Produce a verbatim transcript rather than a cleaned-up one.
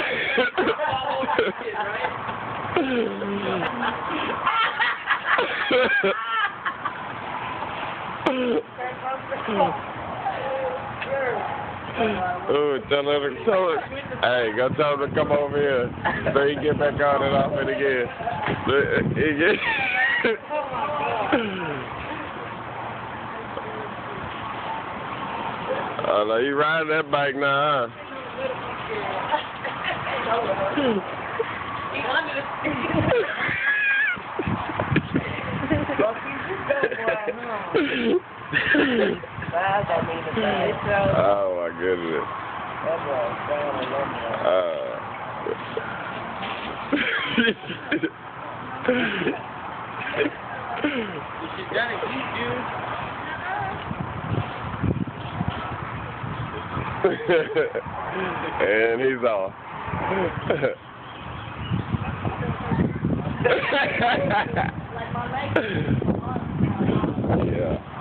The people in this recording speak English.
Oh, tell her to tell her. Hey, go tell him to come over here so he can get back on and off it again. He get Oh, no, you riding that bike now, huh? Oh my goodness. Uh. And he's off. Yeah.